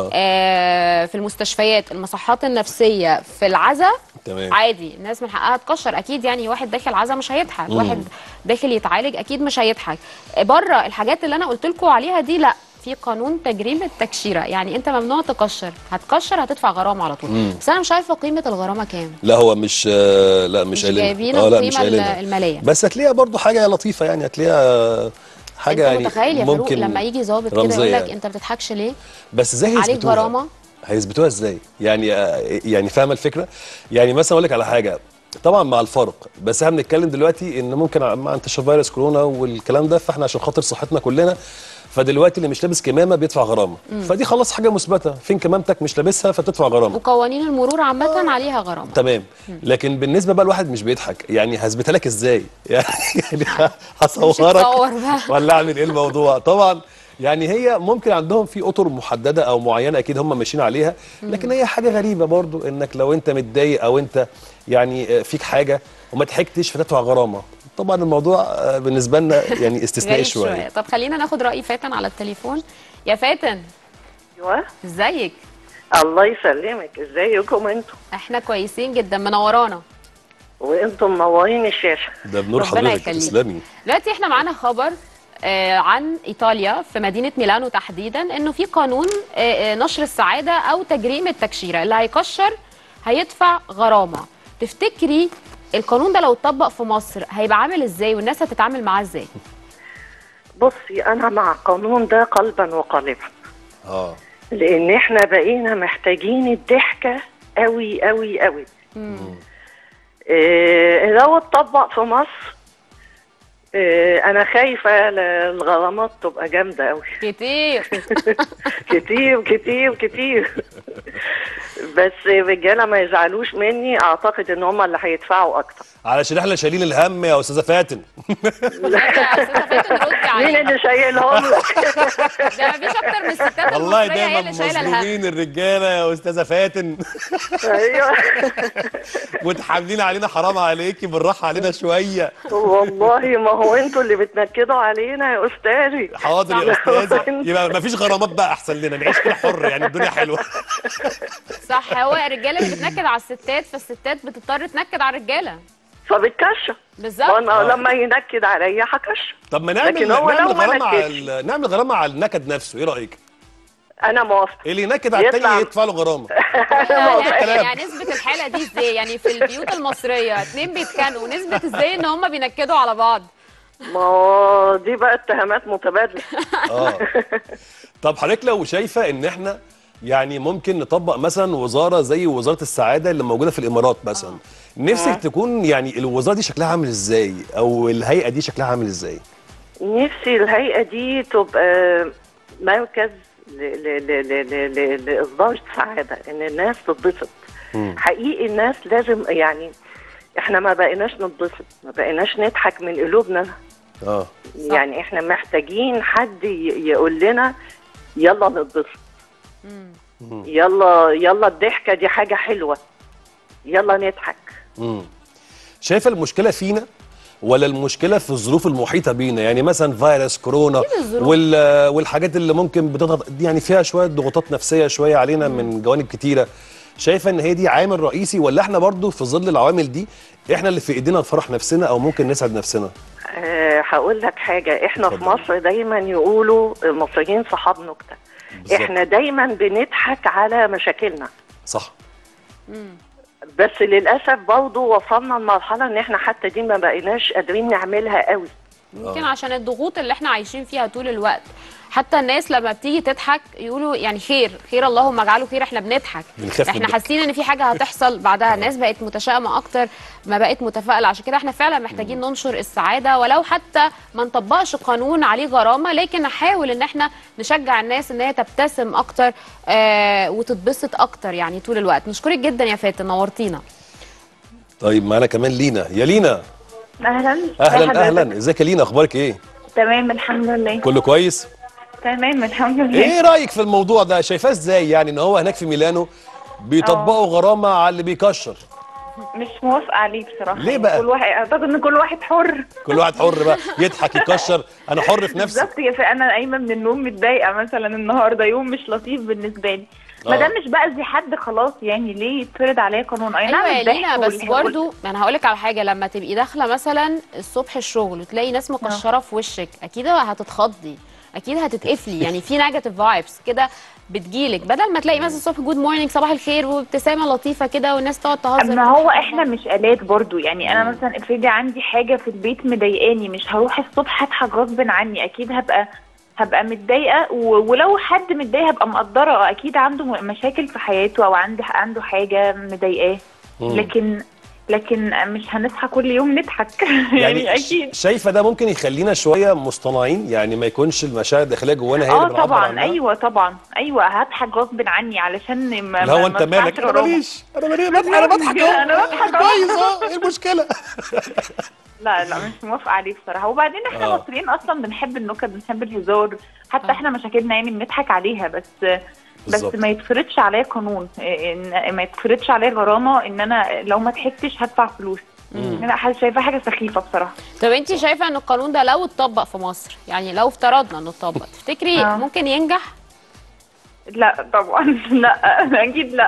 في المستشفيات، المصحات النفسيه، في العزا، تمام. عادي الناس من حقها تكشر اكيد. يعني واحد داخل عزا مش هيضحك، واحد داخل يتعالج اكيد مش هيضحك. بره الحاجات اللي انا قلت لكم عليها دي لا، في قانون تجريم التكشيره، يعني انت ممنوع تكشر، هتكشر هتدفع غرامه على طول. بس انا مش عارفه قيمه الغرامه كام. لا هو مش لا مش جايبين القيمه الماليه، بس هتلاقيها برضو حاجه لطيفه، يعني هتلاقيها حاجه انت يعني متخيل يا فاروق لما يجي ظابط كده يقول لك انت بتضحكش ليه؟ بس ازاي هيثبتوها؟ عليك غرامه. هيثبتوها ازاي؟ يعني فاهمه الفكره؟ يعني مثلا اقول لك على حاجه، طبعا مع الفرق، بس احنا بنتكلم دلوقتي ان ممكن مع انتشار فيروس كورونا والكلام ده، فاحنا عشان خاطر صحتنا كلنا، فدلوقتي اللي مش لابس كمامه بيدفع غرامه، فدي خلاص حاجه مثبته، فين كمامتك مش لابسها فتدفع غرامه. وقوانين المرور عامه عليها غرامه. تمام. لكن بالنسبه بقى الواحد مش بيضحك، يعني هثبتها لك ازاي؟ يعني هصورك ولا اعمل ايه الموضوع؟ طبعا يعني هي ممكن عندهم في اطر محدده او معينه اكيد هم ماشيين عليها، لكن هي حاجه غريبه برضو انك لو انت متضايق او انت يعني فيك حاجه وما ضحكتش فتدفع غرامه. طبعا الموضوع بالنسبه لنا يعني استثنائي شويه. طب خلينا ناخد راي فاتن على التليفون. يا فاتن. ايوه ازيك؟ الله يسلمك، ازيكم انتم؟ احنا كويسين جدا، منورانا. وانتم منورين الشاشه. ده بنور حضرتك، تسلمي. دلوقتي احنا معانا خبر عن ايطاليا في مدينه ميلانو تحديدا انه في قانون نشر السعاده او تجريم التكشيره، اللي هيكشر هيدفع غرامه. تفتكري القانون ده لو اتطبق في مصر هيبقى عامل ازاي والناس هتتعامل معاه ازاي؟ بصي، انا مع القانون ده قلبا وقالبا. لان احنا بقينا محتاجين الضحكه قوي قوي قوي. لو اتطبق في مصر انا خايفه الغرامات تبقى جامده قوي. كتير كتير كتير كتير. بس الرجاله ما يزعلوش مني، اعتقد ان هم اللي هيدفعوا اكتر. علشان احنا شايلين الهم يا استاذه فاتن. مين اللي شايلهم لك؟ ده مفيش اكتر من الستات والله المصريه هي دايما اللي شايله الهم. مظلومين الرجاله يا استاذه فاتن. ايوه. وتحاملين علينا، حرام عليكي، بالراحه علينا شويه. والله ما هو انتوا اللي بتنكدوا علينا يا استاذي. حاضر يا استاذه، يبقى مفيش غرامات بقى، احسن لنا نعيش كده حر، يعني الدنيا حلوه. صح، هو الرجاله اللي بتنكد على الستات، فالستات بتضطر تنكد على الرجاله. فبتكشف. بالظبط. وانا لما ينكد عليا هكشف. طب ما لكن هو لو ما نعمل غرامه على النكد نفسه، ايه رايك؟ انا موافقه. اللي ينكد على التاني يدفع له غرامه. يعني نسبه الحاله دي ازاي؟ يعني في البيوت المصريه اتنين بيتخانقوا، نسبه ازاي ان هم بينكدوا على بعض؟ ما هو دي بقى اتهامات متبادله. طب حضرتك لو شايفه ان احنا يعني ممكن نطبق مثلا وزاره زي وزاره السعاده اللي موجوده في الامارات مثلا، نفسك تكون يعني الوزاره دي شكلها عامل ازاي، او الهيئه دي شكلها عامل ازاي؟ نفسي الهيئه دي تبقى مركز لاصدار السعاده، ان الناس تتبسط. حقيقي الناس لازم، يعني احنا ما بقيناش نتبسط، ما بقيناش نضحك من قلوبنا. يعني احنا محتاجين حد يقول لنا يلا نتبسط، يلا الضحكه دي حاجه حلوه، يلا نضحك. شايفه المشكله فينا ولا المشكله في الظروف المحيطه بينا؟ يعني مثلا فيروس كورونا والحاجات اللي ممكن بتضغط، يعني فيها شويه ضغوطات نفسيه شويه علينا من جوانب كتيره. شايفه ان هي دي عامل رئيسي، ولا احنا برضو في ظل العوامل دي احنا اللي في ايدينا نفرح نفسنا او ممكن نسعد نفسنا؟ هقول لك حاجه، احنا في مصر دايما يقولوا المصريين صحاب نكته. احنا دايما بنضحك على مشاكلنا. صح. بس للاسف برضه وصلنا لمرحله ان احنا حتى دي ما بقيناش قادرين نعملها قوي. يمكن عشان الضغوط اللي احنا عايشين فيها طول الوقت. حتى الناس لما بتيجي تضحك يقولوا يعني خير خير اللهم اجعله خير، احنا بنضحك، احنا حاسين ان في حاجه هتحصل بعدها. الناس بقت متشائمه اكتر ما بقت متفائله، عشان كده احنا فعلا محتاجين ننشر السعاده، ولو حتى ما نطبقش قانون عليه غرامه، لكن نحاول ان احنا نشجع الناس ان هي تبتسم اكتر وتتبسط اكتر يعني طول الوقت. نشكرك جدا يا فاتن، نورتينا. طيب معانا كمان لينا. يا لينا، اهلا اهلا، ازيك يا لينا، اخبارك ايه؟ تمام الحمد لله. كله كويس؟ تمام الحمد لله. ايه رايك في الموضوع ده؟ شايفاه ازاي يعني ان هو هناك في ميلانو بيطبقوا غرامه على اللي بيكشر؟ مش موافقه عليه بصراحه. ليه بقى؟ كل واحد، اعتقد ان كل واحد حر. كل واحد حر بقى، يضحك يكشر، انا حر في نفسي. بالظبط. انا قايمه من النوم متضايقه مثلا، النهارده يوم مش لطيف بالنسبه لي، ما دام مش باذي حد خلاص، يعني ليه يتفرض عليا قانون؟ اي نعم الضحك، بس برضو انا هقول لك على حاجه، لما تبقي داخله مثلا الصبح الشغل وتلاقي ناس مكشره في وشك، اكيد هتتخضي، اكيد هتتقفلي، يعني في نيجاتيف فايبس كده بتجيلك، بدل ما تلاقي مثلا الصبح جود مورنينج صباح الخير وابتسامه لطيفه كده والناس تقعد تهزر. ما هو احنا مش آلات برضو، يعني انا مثلا افرضي عندي حاجه في البيت مضايقاني، مش هروح الصبح اضحك غصب عني، اكيد هبقى متضايقه، ولو حد متضايق هبقى مقدره، اكيد عنده مشاكل في حياته او عنده حاجه مضايقاه، لكن مش هنصحى كل يوم نضحك. يعني اكيد. شايفه ده ممكن يخلينا شويه مصطنعين، يعني ما يكونش المشاعر الداخليه جوانا هي اللي بنعبر طبعا عنها؟ ايوه طبعا، ايوه هضحك غصب عني علشان ما هو انت مالك؟ انا ماليش، انا بضحك كويس ايه المشكله؟ لا مش موافقه عليه بصراحه. وبعدين احنا مصريين اصلا بنحب النكت، بنحب الهزار، حتى احنا مشاكلنا يعني بنضحك عليها، بس ما يتفرضش عليا قانون، ما يتفرضش عليا غرامه ان انا لو ما ضحكتش هدفع فلوس. انا شايفاها حاجه سخيفه بصراحه. طب انت شايفه ان القانون ده لو اتطبق في مصر، يعني لو افترضنا انه اتطبق، تفتكري ممكن ينجح؟ لا طبعا لا، اكيد لا.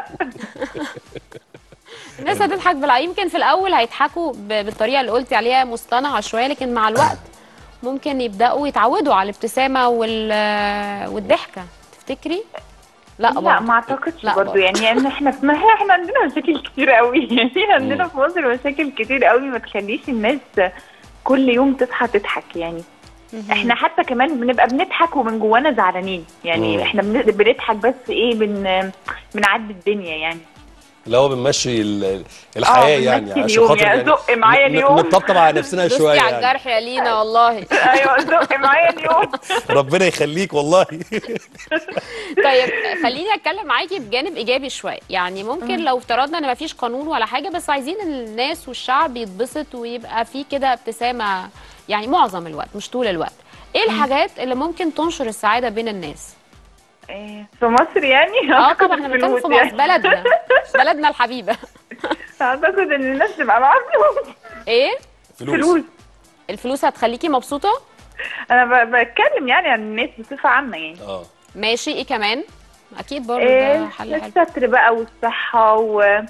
الناس هتضحك يمكن في الاول هيضحكوا بالطريقه اللي قلتي عليها مصطنعه شويه، لكن مع الوقت ممكن يبداوا يتعودوا على الابتسامه والضحكه، تفتكري؟ لا ما اعتقدش برضه، يعني ان احنا عندنا مشاكل كتير قوي يعني عندنا في مصر مشاكل كتير قوي ما تخليش الناس كل يوم تصحى تضحك يعني. احنا حتى كمان بنبقى بنضحك ومن جوانا زعلانين يعني. احنا بنضحك بس ايه بنعدي الدنيا يعني، اللي هو بنمشي الحياه يعني عشان خاطر يعني زق معايا اليوم نطبطب على نفسنا شويه على الجرح يا لينا والله. ايوه زق معايا اليوم. ربنا يخليك والله. طيب خليني اتكلم معاكي بجانب ايجابي شويه، يعني ممكن لو افترضنا ان مفيش قانون ولا حاجه بس عايزين الناس والشعب يتبسط ويبقى في كده ابتسامه يعني معظم الوقت مش طول الوقت، ايه الحاجات اللي ممكن تنشر السعاده بين الناس؟ في مصر يعني؟ طبعا احنا بنتكلم في مصر بلدنا الحبيبه. اعتقد ان الناس تبقى معاها فلوس. ايه؟ فلوس. الفلوس هتخليكي مبسوطه؟ انا بتكلم يعني عن الناس بصفه عامه يعني. ماشي، ايه كمان؟ اكيد برضه ده حل حلو. الستر بقى والصحه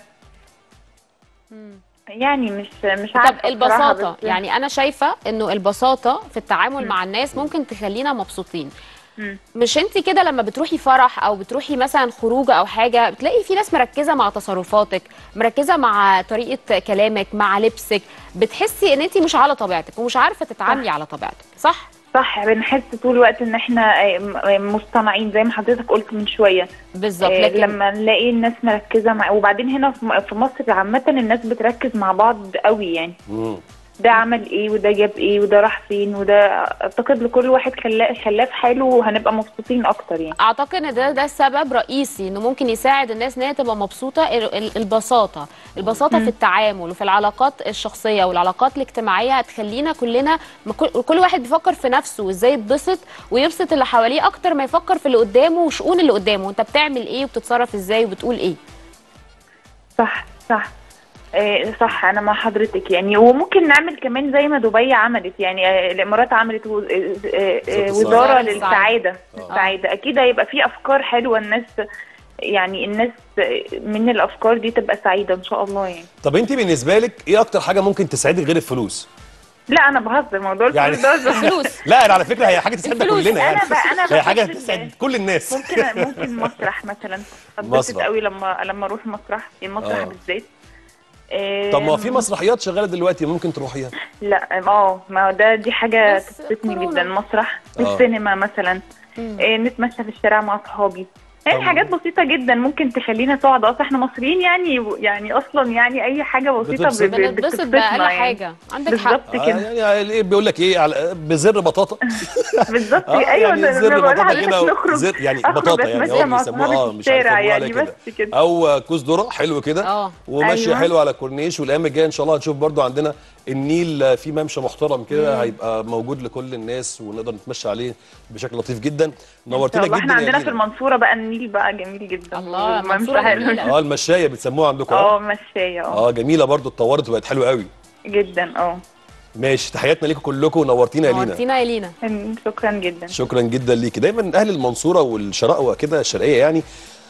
يعني مش عارفه. طب البساطه، يعني انا شايفه انه البساطه في التعامل مع الناس ممكن تخلينا مبسوطين. مش انت كده لما بتروحي فرح او بتروحي مثلا خروجه او حاجه بتلاقي في ناس مركزه مع تصرفاتك، مركزه مع طريقه كلامك، مع لبسك، بتحسي ان انت مش على طبيعتك ومش عارفه تتعاملي على طبيعتك، صح؟ صح، بنحس طول الوقت ان احنا مصطنعين زي ما حضرتك قلت من شويه. بالظبط. لكن لما نلاقي الناس مركزه وبعدين هنا في مصر عامه الناس بتركز مع بعض قوي يعني. ده عمل ايه وده جاب ايه وده راح فين وده، اعتقد لكل واحد خلاه في حاله وهنبقى مبسوطين اكتر يعني. اعتقد ان ده سبب رئيسي انه ممكن يساعد الناس ان هي تبقى مبسوطه، البساطه في التعامل وفي العلاقات الشخصيه والعلاقات الاجتماعيه هتخلينا كلنا كل واحد بيفكر في نفسه وازاي يتبسط ويبسط اللي حواليه اكتر ما يفكر في اللي قدامه وشؤون اللي قدامه، انت بتعمل ايه وبتتصرف ازاي وبتقول ايه. صح صح، انا مع حضرتك يعني. وممكن نعمل كمان زي ما دبي عملت، يعني الامارات عملت وزاره للسعاده. اكيد هيبقى في افكار حلوه، الناس من الافكار دي تبقى سعيده ان شاء الله يعني. طب انت بالنسبه لك ايه اكتر حاجه ممكن تسعدك غير الفلوس؟ لا انا بهزر، موضوع الفلوس ده فلوس. لا انا على فكره هي حاجه تسعدنا كلنا يعني. انا هي حاجه تسعد كل الناس. ممكن مسرح مثلا، اتبسط قوي لما اروح المسرح بالذات. طب ما في مسرحيات شغاله دلوقتي ممكن تروحيها. لا ما هو دي حاجه تبسطني جدا. مسرح، السينما مثلا، نتمشى في الشارع مع اصحابي، يعني حاجات بسيطه جدا ممكن تخلينا سعداء. اصلا احنا مصريين يعني اصلا يعني اي حاجه بسيطه بنتبسط باقل حاجه. عندك حق. بالظبط كده. يعني بيقول لك ايه بزر بطاطا. بالظبط. ايوه يعني زر بطاطا كده نخرج يعني بطاطا يعني هو بيسموها مش يعني بس كده. او كوز ذره حلو كده وماشيه حلوه على كورنيش. والايام الجايه ان شاء الله هنشوف برضو عندنا النيل في ممشى محترم كده هيبقى موجود لكل الناس ونقدر نتمشى عليه بشكل لطيف جدا. نورتينا جدا. احنا عندنا في المنصوره بقى النيل بقى جميل جدا. الله، المنصوره جميله. المشايه بتسموها عندكم؟ مشايه. جميله برضو، اتطورت وبقت حلوه قوي جدا. ماشي، تحياتنا ليكم كلكم ونورتينا يا لينا. نورتينا يا لينا. شكرا جدا. شكرا جدا ليكي. دايما اهل المنصوره والشرقوه كده الشرقيه يعني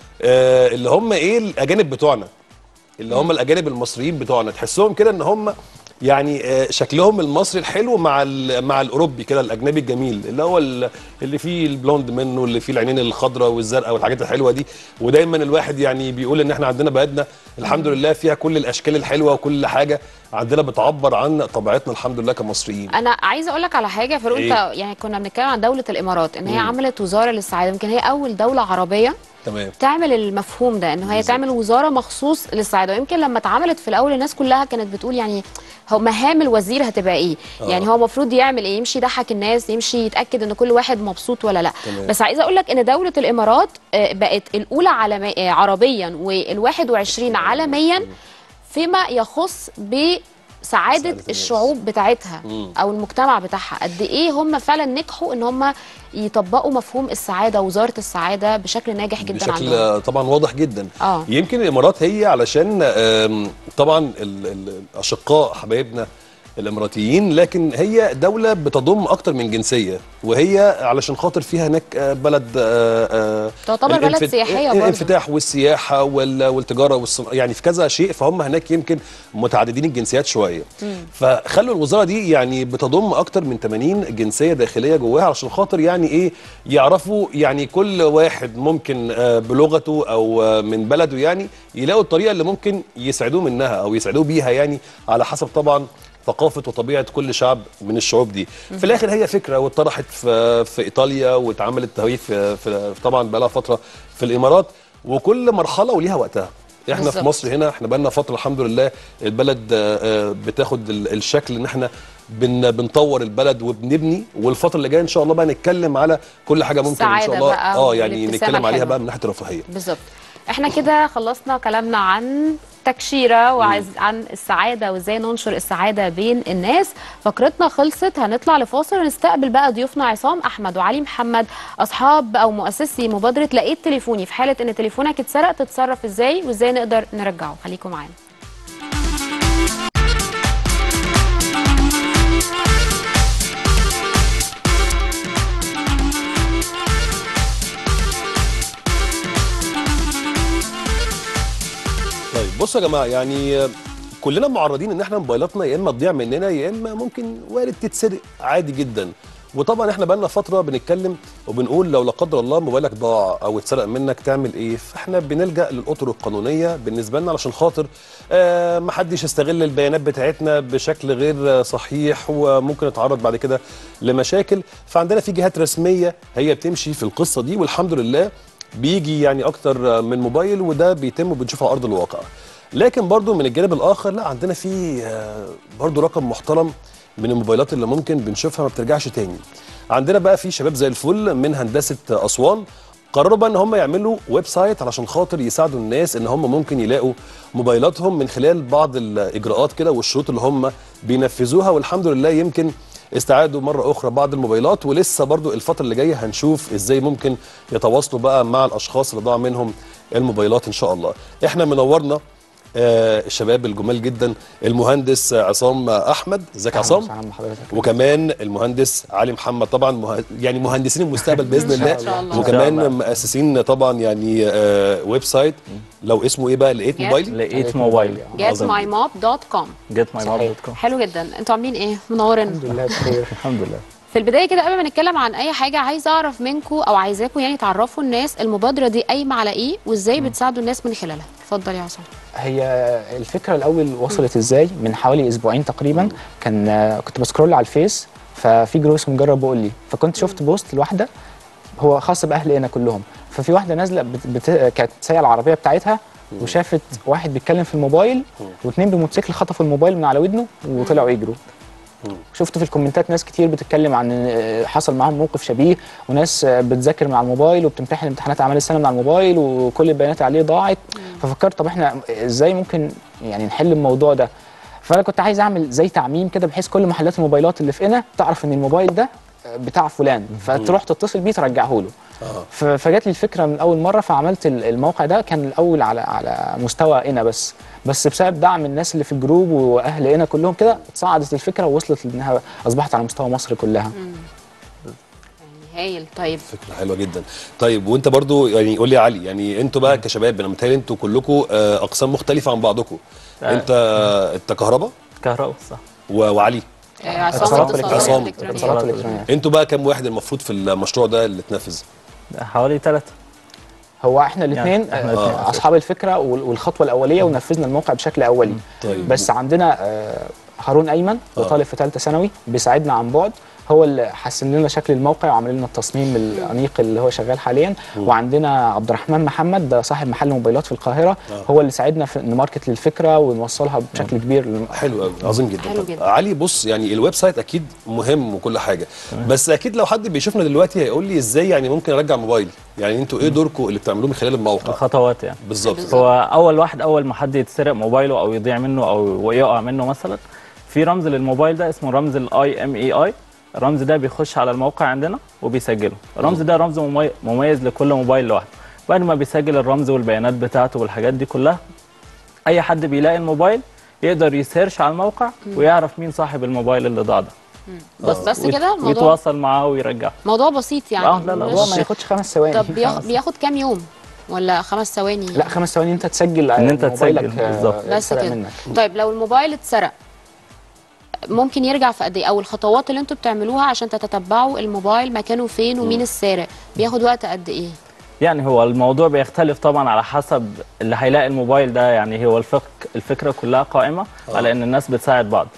اللي هم ايه الاجانب بتوعنا، اللي هم الاجانب المصريين بتوعنا، تحسهم كده ان هم يعني شكلهم المصري الحلو مع الاوروبي كده الاجنبي الجميل اللي هو اللي فيه البلوند منه، اللي فيه العينين الخضراء والزرقاء والحاجات الحلوه دي. ودايما الواحد يعني بيقول ان احنا عندنا بلدنا الحمد لله فيها كل الاشكال الحلوه وكل حاجه عندنا بتعبر عن طبيعتنا الحمد لله كمصريين. انا عايزه اقول لك على حاجه فاروق. انت يعني كنا بنتكلم عن دوله الامارات ان هي عملت وزاره للسعاده، يمكن هي اول دوله عربيه تعمل المفهوم ده، انه هي تعمل وزاره مخصوص للسعاده. ويمكن لما اتعملت في الاول الناس كلها كانت بتقول يعني هو مهام الوزير هتبقى ايه؟ يعني هو المفروض يعمل ايه؟ يمشي يضحك الناس، يمشي يتاكد ان كل واحد مبسوط ولا لا. بس عايزه اقول لك ان دوله الامارات بقت الاولى عربيا وال21 عالميا فيما يخص سعادة الشعوب بتاعتها او المجتمع بتاعها. قد ايه هم فعلا نجحوا ان هم يطبقوا مفهوم السعاده ووزاره السعاده بشكل ناجح جدا بشكل عندهم. طبعا واضح جدا. يمكن الامارات هي علشان طبعا الاشقاء حبايبنا الاماراتيين، لكن هي دوله بتضم اكتر من جنسيه، وهي علشان خاطر فيها هناك بلد تعتبر بلد سياحيه برضه، الانفتاح والسياحه والتجاره يعني في كذا شيء، فهم هناك يمكن متعددين الجنسيات شويه. فخلوا الوزاره دي يعني بتضم اكتر من 80 جنسيه داخليه جواها، علشان خاطر يعني ايه يعرفوا يعني كل واحد ممكن بلغته او من بلده يعني يلاقوا الطريقه اللي ممكن يسعدوه منها او يسعدوه بيها، يعني على حسب طبعا ثقافه وطبيعه كل شعب من الشعوب دي. في الاخر هي فكره واتطرحت في ايطاليا، واتعملت تهويه في طبعا بقى لها فتره في الامارات، وكل مرحله وليها وقتها. احنا بالزبط. في مصر هنا احنا بقى لنا فتره الحمد لله البلد بتاخد الشكل ان احنا بنطور البلد وبنبني، والفتره اللي جايه ان شاء الله بقى نتكلم على كل حاجه ممكن ان شاء الله يعني نتكلم عليها بقى من ناحيه الرفاهيه. بالظبط. احنا كده خلصنا كلامنا عن تكشيره وعن السعاده وازاي ننشر السعاده بين الناس. فقرتنا خلصت، هنطلع لفاصل ونستقبل بقى ضيوفنا عصام احمد وعلي محمد، اصحاب او مؤسسي مبادره لقيت تليفوني. في حاله ان تليفونك اتسرق تتصرف ازاي وازاي نقدر نرجعه؟ خليكم معانا. بصوا يا جماعه، يعني كلنا معرضين ان احنا موبايلاتنا يا اما تضيع مننا يا اما ممكن وارد تتسرق عادي جدا. وطبعا احنا بقالنا فتره بنتكلم وبنقول لو لا قدر الله موبايلك ضاع او اتسرق منك تعمل ايه؟ فاحنا بنلجا للاطر القانونيه بالنسبه لنا علشان خاطر ما حدش يستغل البيانات بتاعتنا بشكل غير صحيح وممكن نتعرض بعد كده لمشاكل. فعندنا في جهات رسميه هي بتمشي في القصه دي، والحمد لله بيجي يعني اكتر من موبايل وده بيتم وبنشوفه على ارض الواقع. لكن برضو من الجانب الاخر لا، عندنا في برضو رقم محترم من الموبايلات اللي ممكن بنشوفها ما بترجعش تاني. عندنا بقى في شباب زي الفل من هندسه اسوان قرروا بقى ان هم يعملوا ويب سايت علشان خاطر يساعدوا الناس ان هم ممكن يلاقوا موبايلاتهم من خلال بعض الاجراءات كده والشروط اللي هم بينفذوها، والحمد لله يمكن استعادوا مرة أخرى بعض الموبايلات، ولسه برضو الفترة اللي جاية هنشوف إزاي ممكن يتواصلوا بقى مع الأشخاص اللي ضاع منهم الموبايلات إن شاء الله. إحنا منورنا الشباب الجمال جدا المهندس عصام أحمد. ازيك يا عصام؟ وكمان المهندس علي محمد، طبعا يعني مهندسين المستقبل بإذن الله، وكمان مؤسسين طبعا يعني ويب سايت لو اسمه ايه بقى؟ لقيت موبايل؟ لقيت موبايل getmymop.com. getmymop.com. حلو جدا. انتوا عاملين ايه؟ منورين. الحمد لله بخير. الحمد لله. في البدايه كده قبل ما نتكلم عن اي حاجه عايزه اعرف منكم او عايزاكم يعني تعرفوا الناس المبادره دي قايمه على ايه وازاي بتساعدوا الناس من خلالها. اتفضل يا عصام. هي الفكره الاول وصلت ازاي؟ من حوالي اسبوعين تقريبا كنت بسكرول على الفيس، ففي جروب اسمه جرب بقول لي، فكنت شفت بوست لواحده هو خاص باهلنا كلهم، ففي واحده نازله كانت سايقه العربيه بتاعتها وشافت واحد بيتكلم في الموبايل واثنين بموتوسيكل خطفوا الموبايل من على ودنه وطلعوا يجروا. شفت في الكومنتات ناس كتير بتتكلم عن حصل معاهم موقف شبيه، وناس بتذاكر من على الموبايل وبتمتحن امتحانات اعمال السنه من على الموبايل وكل البيانات عليه ضاعت. ففكرت طب احنا ازاي ممكن يعني نحل الموضوع ده؟ فانا كنت عايز اعمل زي تعميم كده بحيث كل محلات الموبايلات اللي في قنا تعرف ان الموبايل ده بتاع فلان، فتروح تتصل بيه ترجعه له. فجات لي الفكره من اول مره، فعملت الموقع ده. كان الاول على مستوى قنا بس بسبب دعم الناس اللي في الجروب واهل قنا كلهم كده اتصاعدت الفكره ووصلت لانها اصبحت على مستوى مصر كلها. هايل. طيب فكره حلوه جدا. طيب وانت برضو يعني قول لي يا علي، يعني انتوا بقى كشباب انا متهيألي انتوا كلكم اقسام مختلفه عن بعضكم. انت كهرباء صح. وعلي عصام اتصالات الكترونيه. انتوا بقى كم واحد المفروض في المشروع ده اللي اتنفذ؟ حوالي 3. هو احنا الاثنين اصحاب الفكره والخطوه الاوليه ونفذنا الموقع بشكل اولي. طيب. بس عندنا هارون ايمن وطالب في ثالثه ثانوي بيساعدنا عن بعد، هو اللي حسن لنا شكل الموقع وعمل لنا التصميم الانيق اللي هو شغال حاليا. وعندنا عبد الرحمن محمد ده صاحب محل موبايلات في القاهره، هو اللي ساعدنا في نماركت للفكره ونوصلها بشكل كبير. حلو قوي، عظيم جدا. حلو جدا. علي بص، يعني الويب سايت اكيد مهم وكل حاجه، بس اكيد لو حد بيشوفنا دلوقتي هيقول لي ازاي يعني ممكن ارجع موبايل؟ يعني انتوا ايه دوركم اللي بتعملوه من خلال الموقع؟ الخطوات يعني بالظبط. هو اول ما حد يتسرق موبايله او يضيع منه او يقع منه مثلا، في رمز للموبايل ده اسمه رمز IMEI. الرمز ده بيخش على الموقع عندنا وبيسجله. الرمز ده رمز مميز لكل موبايل لوحده. بعد ما بيسجل الرمز والبيانات بتاعته والحاجات دي كلها، اي حد بيلاقي الموبايل يقدر يسيرش على الموقع ويعرف مين صاحب الموبايل اللي ضاع ده. بس كده الموضوع ويتواصل معاه ويرجعه. موضوع بسيط يعني. لا الموضوع ما ياخدش 5 ثواني. طب بياخد كام يوم ولا 5 ثواني؟ لا 5 ثواني انت تسجل ان انت موبايلك تسجل بالظبط. بس كده. طيب لو الموبايل اتسرق ممكن يرجع في قد ايه؟ او الخطوات اللي انتوا بتعملوها عشان تتتبعوا الموبايل مكانه فين ومين السارق بياخد وقت قد ايه؟ يعني هو الموضوع بيختلف طبعا على حسب اللي هيلاقي الموبايل ده. يعني هو الفكره كلها قائمه على ان الناس بتساعد بعض.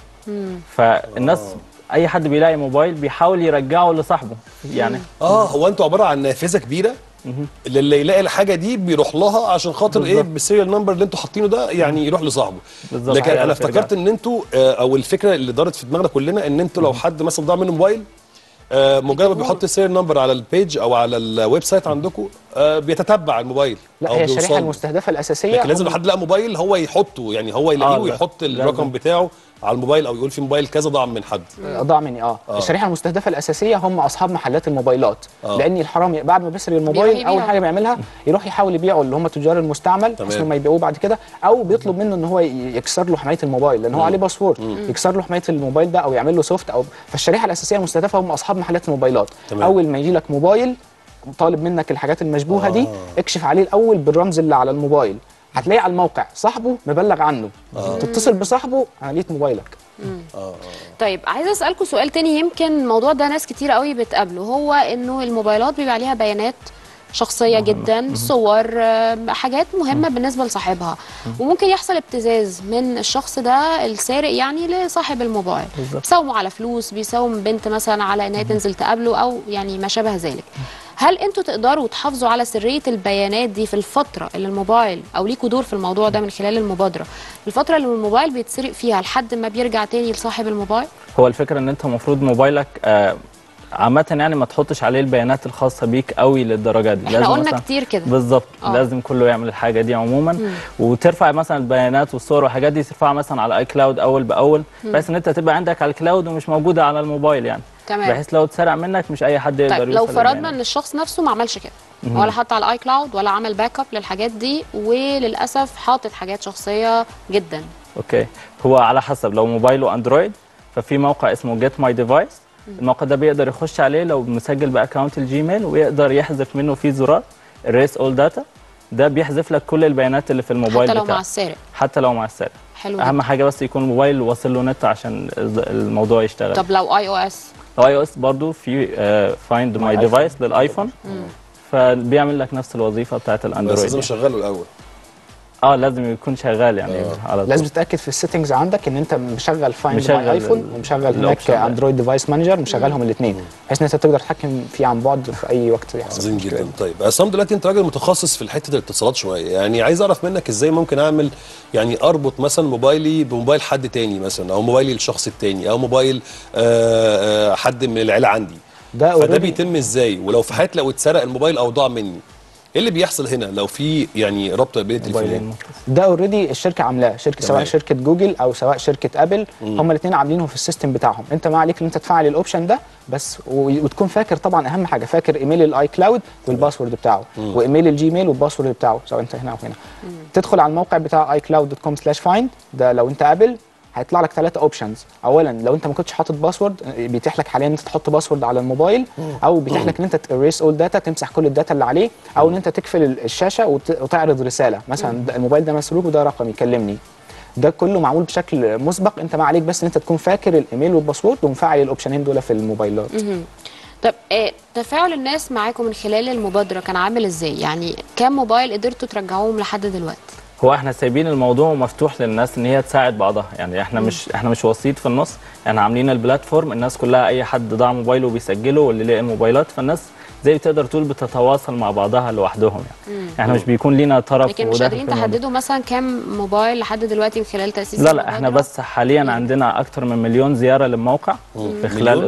فالناس اي حد بيلاقي موبايل بيحاول يرجعه لصاحبه يعني. هو انتوا عباره عن نافذه كبيره اللي يلاقي الحاجه دي بيروح لها عشان خاطر ايه بالسيريال نمبر اللي انتوا حاطينه ده يعني يروح لصاحبه. لكن انا افتكرت ان انتوا او الفكره اللي دارت في دماغنا كلنا ان انتوا لو حد مثلا ضاع منه موبايل مجرد بيحط السيريال نمبر على البيج او على الويب سايت عندكم بيتتبع الموبايل. لا هي الشريحه المستهدفه الاساسيه. لكن لازم لو حد لقى موبايل هو يحطه يعني هو يلاقيه ويحط الرقم بتاعه على الموبايل او يقول في موبايل كذا ضاع من حد. ضاع مني الشريحه المستهدفه الاساسيه هم اصحاب محلات الموبايلات. لان الحرامي بعد ما بيسرق الموبايل اول حاجه بيعملها يروح يحاول يبيعه اللي هم تجار المستعمل بحيث ما يبيعوه بعد كده، او بيطلب منه ان هو يكسر له حمايه الموبايل لان هو عليه باسورد، يكسر له حمايه الموبايل ده او يعمل له سوفت. او فالشريحه الاساسيه المستهدفه هم اصحاب محلات الموبايلات. اول ما يجي لك موبايل طالب منك الحاجات المشبوهه دي اكشف عليه الاول بالرمز اللي على الموبايل، هتلاقي على الموقع صاحبه مبلغ عنه. تتصل بصاحبه انا لقيت موبايلك. طيب عايزه اسالكم سؤال تاني، يمكن الموضوع ده ناس كتير قوي بتقابله، هو انه الموبايلات بيبقى عليها بيانات شخصيه جدا، صور، حاجات مهمه بالنسبه لصاحبها، وممكن يحصل ابتزاز من الشخص ده السارق يعني لصاحب الموبايل، بيساوموا على فلوس، بيساوم بنت مثلا على انها تنزل تقابله او يعني ما شابه ذلك. هل انتوا تقدروا تحافظوا على سريه البيانات دي في الفتره اللي الموبايل او ليكوا دور في الموضوع ده من خلال المبادره، الفتره اللي الموبايل بيتسرق فيها لحد ما بيرجع تاني لصاحب الموبايل؟ هو الفكره ان انت المفروض موبايلك عامة يعني ما تحطش عليه البيانات الخاصة بيك قوي للدرجة دي. احنا قلنا كتير كده بالظبط. لازم كله يعمل الحاجة دي عموما. وترفع مثلا البيانات والصور والحاجات دي ترفعها مثلا على اي كلاود اول باول، بحيث ان انت تبقى عندك على الكلاود ومش موجودة على الموبايل يعني. تمام. بحيث لو اتسرق منك مش اي حد يقدر يوصل. لو فرضنا ان الشخص نفسه ما عملش كده ولا حط على الاي كلاود ولا عمل باك اب للحاجات دي، وللاسف حاطط حاجات شخصية جدا. اوكي، هو على حسب. لو موبايله اندرويد ففي موقع اسمه جيت ماي ديفايس، الموقع ده بيقدر يخش عليه لو مسجل باكونت الجيميل ويقدر يحذف منه فيه زرار erase all data، ده بيحذف لك كل البيانات اللي في الموبايل حتى لو بتاعك. مع السارق. حتى لو مع السارق. حلو. اهم حاجه بس يكون الموبايل واصل له نت عشان الموضوع يشتغل. طب لو اي او اس؟ لو اي او اس برضه في فايند ماي ديفايس للايفون، فبيعمل لك نفس الوظيفه بتاعت الاندرويد. بس لازم شغاله الاول. لازم يكون شغال يعني على طول. لازم تتاكد في السيتنجز عندك ان انت مشغل فايند ماي ايفون ومشغل هناك اندرويد ديفايس مانجر، مشغلهم الاثنين بحيث ان انت تقدر تتحكم فيه عن بعد في اي وقت يحصل. عظيم جدا. طيب عصام دلوقتي انت راجل متخصص في حته الاتصالات شويه، يعني عايز اعرف منك ازاي ممكن اعمل يعني اربط مثلا موبايلي بموبايل حد تاني مثلا، او موبايلي للشخص التاني، او موبايل حد من العيله عندي. فده بيتم ازاي؟ ولو في حالة لو اتسرق الموبايل او ضاع مني ايه اللي بيحصل هنا لو في يعني ربط بين التليفونين؟ ده اوريدي الشركه عاملاه، شركه سواء شركه جوجل او سواء شركه ابل، هم الاثنين عاملينه في السيستم بتاعهم. انت ما عليك ان انت تفعل الاوبشن ده بس، وتكون فاكر طبعا اهم حاجه فاكر ايميل الاي كلاود والباسورد بتاعه، وايميل الجيميل والباسورد بتاعه سواء انت هنا او هنا. تدخل على الموقع بتاع iCloud.com/find، ده لو انت ابل هيطلع لك 3 اوبشنز. اولا لو انت ما كنتش حاطط باسورد بيتيح لك حاليا ان انت تحط باسورد على الموبايل، او بيتيح لك ان انت تريس اول داتا، تمسح كل الداتا اللي عليه، او ان انت تقفل الشاشه وتعرض رساله مثلا الموبايل ده مسروق وده رقم يكلمني. ده كله معمول بشكل مسبق، انت ما عليك بس ان انت تكون فاكر الايميل والباسورد ومفعل الاوبشنين دول في الموبايلات. طب تفاعل الناس معاكم من خلال المبادره كان عامل ازاي؟ يعني كام موبايل قدرتوا ترجعوهم لحد دلوقتي؟ هو احنا سايبين الموضوع مفتوح للناس ان هي تساعد بعضها، يعني احنا مش وسيط في النص، احنا عاملين البلاتفورم، الناس كلها اي حد ضاع موبايله بيسجله واللي لقى الموبايلات، فالناس زي تقدر تقول بتتواصل مع بعضها لوحدهم يعني. احنا مش بيكون لينا طرف، لكن مش قادرين تحددوا مثلا كام موبايل لحد دلوقتي من خلال تاسيس لا احنا بس حاليا عندنا اكتر من 1,000,000 زياره للموقع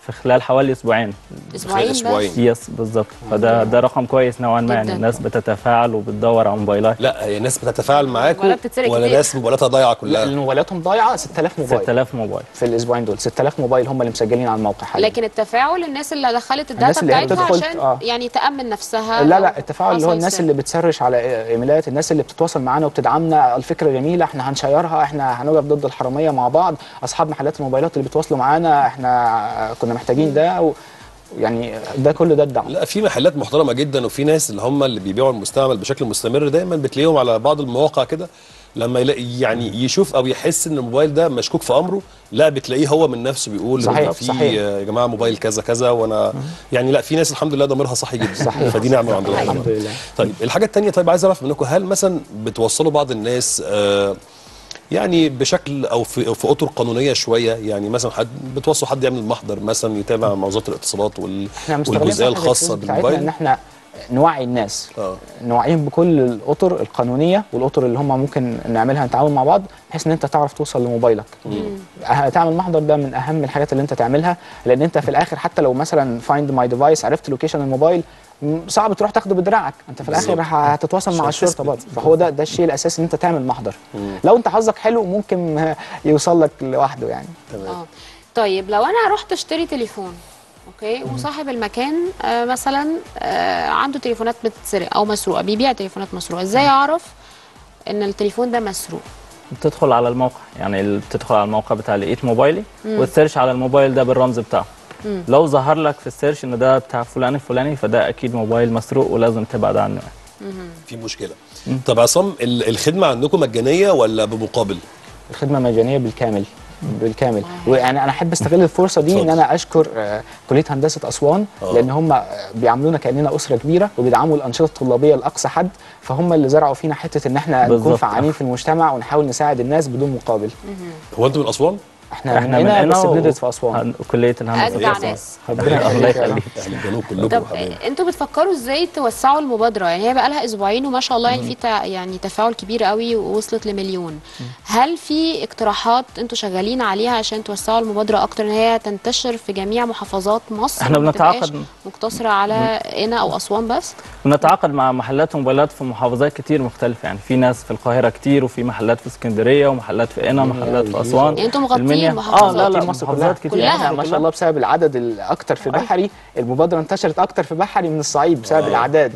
في خلال حوالي اسبوعين. اسبوعين بس؟ يس بالظبط. فده رقم كويس نوعا ما، يعني الناس بتتفاعل وبتدور على موبايلات. لا هي الناس بتتفاعل معاكم ولا ناس موبايلاتها ضايعه كلها؟ اللي موبايلاتهم ضايعه 6000 موبايل. 6000 موبايل في الاسبوعين دول 6000 موبايل هم اللي مسجلين على الموقع حاليا. لكن التفاعل الناس اللي دخلت الداتا بتاعتها عشان يعني تامن نفسها. لا التفاعل اللي هو الناس اللي بتسرش على ايميلات، الناس اللي بتتواصل معانا وبتدعمنا، الفكره جميله احنا هنشيرها، احنا هنقف ضد الحراميه مع بعض، اصحاب محلات الموبايلات اللي بيتواصلوا معانا احنا كنا محتاجين ده يعني ده كله ده الدعم. لا في محلات محترمه جدا، وفي ناس اللي هم اللي بيبيعوا المستعمل بشكل مستمر دايما بتلاقيهم على بعض المواقع كده، لما يلاقي يعني يشوف او يحس ان الموبايل ده مشكوك في امره، لا بتلاقيه هو من نفسه بيقول صحيح في يا جماعه موبايل كذا كذا وانا يعني لا في ناس الحمد لله ضميرها صحي جدا. صحيح. فدي نعمه عند الله الحمد لله. طيب الحاجه الثانيه، طيب عايز اعرف منكم هل مثلا بتوصلوا بعض الناس يعني بشكل او في اطر قانونيه شويه، يعني مثلا بتوصوا حد يعمل محضر مثلا يتابع مع وزاره الاتصالات والجزئيه الخاصه بالموبايل، ان احنا نوعي الناس نوعيهم بكل الاطر القانونيه والاطر اللي هم ممكن نعملها نتعاون مع بعض بحيث ان انت تعرف توصل لموبايلك. تعمل محضر ده من اهم الحاجات اللي انت تعملها، لان انت في الاخر حتى لو مثلا فايند ماي ديفايس عرفت لوكيشن الموبايل صعب تروح تاخده بدراعك، انت في الاخر هتتواصل مع الشرطه برضه، فهو ده الشيء الاساسي ان انت تعمل محضر. لو انت حظك حلو ممكن يوصل لك لوحده يعني. طيب لو انا رحت اشتري تليفون اوكي وصاحب المكان مثلا عنده تليفونات بتتسرق او مسروقه، بيبيع تليفونات مسروقه، ازاي اعرف ان التليفون ده مسروق؟ بتدخل على الموقع، يعني بتدخل على الموقع بتاع لقيت موبايلي وتسيرش على الموبايل ده بالرمز بتاعه. لو ظهر لك في السيرش ان ده بتاع فلان الفلاني فده اكيد موبايل مسروق ولازم تبعد عنه. في مشكله. طب عصام الخدمه عندكم مجانيه ولا بمقابل؟ الخدمه مجانيه بالكامل. ويعني انا احب استغل الفرصه دي ان انا اشكر كليه هندسه اسوان لان هم بيعاملونا كاننا اسره كبيره وبيدعموا الانشطه الطلابيه لاقصى حد، فهم اللي زرعوا فينا حته ان احنا نكون فعالين في المجتمع ونحاول نساعد الناس بدون مقابل. هو انتوا من اسوان؟ احنا من هنا بس بندرس في اسوان. كليه الهندسه. اجدع ناس. الله يخليك. اهل الجنوب كلكم. طب انتوا بتفكروا ازاي توسعوا المبادره؟ يعني هي بقى لها اسبوعين وما شاء الله يعني في يعني تفاعل كبير قوي ووصلت لمليون. هل في اقتراحات انتوا شغالين عليها عشان توسعوا المبادره اكتر ان هي تنتشر في جميع محافظات مصر؟ احنا بنتعاقد مقتصره على قنا او اسوان بس؟ بنتعاقد مع محلات وموبايلات في محافظات كتير مختلفه، يعني في ناس في القاهره كتير وفي محلات في اسكندريه ومحلات في قنا ومحلات في اسوان. يعني انتوا مغطيين محافظات؟ لا مصر كلها ما شاء الله بسبب العدد الاكتر في بحري المبادره انتشرت اكتر في بحري من الصعيد بسبب الاعداد.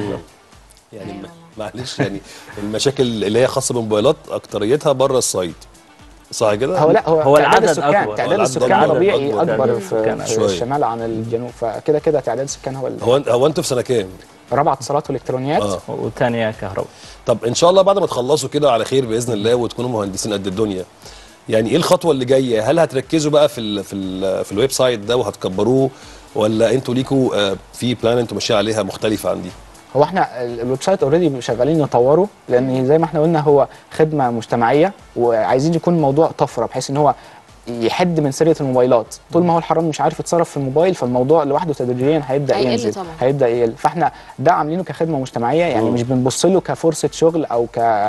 يعني معلش يعني المشاكل اللي هي خاصه بالموبايلات اكتريتها بره الصعيد صح كده؟ هو العدد السكان، تعداد السكان طبيعي اكبر في الشمال عن الجنوب، فكده تعداد السكان هو انتوا في سنه كام؟ رابعه اتصالات والكترونيات والثانيه كهرباء. طب ان شاء الله بعد ما تخلصوا كده على خير باذن الله وتكونوا مهندسين قد الدنيا، يعني ايه الخطوه اللي جايه؟ هل هتركزوا بقى في الويب سايت ده وهتكبروه ولا انتوا ليكوا في بلان انتوا ماشيين عليها مختلفه عن دي؟ هو احنا الويب سايت اوريدي شغالين نطوره لان زي ما احنا قلنا هو خدمه مجتمعيه وعايزين يكون الموضوع طفره بحيث ان هو يحد من سرقه الموبايلات. طول ما هو الحرامي مش عارف يتصرف في الموبايل فالموضوع لوحده تدريجيا هيبدا ينزل، هيبدا يقل. فاحنا ده عاملينه كخدمه مجتمعيه يعني مش بنبص له كفرصه شغل او